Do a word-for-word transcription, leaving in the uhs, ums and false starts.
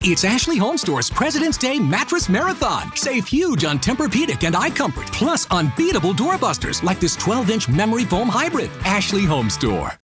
It's Ashley Home Store's President's Day Mattress Marathon. Save huge on Tempur-Pedic and iComfort, plus unbeatable doorbusters like this twelve inch memory foam hybrid. Ashley Home Store.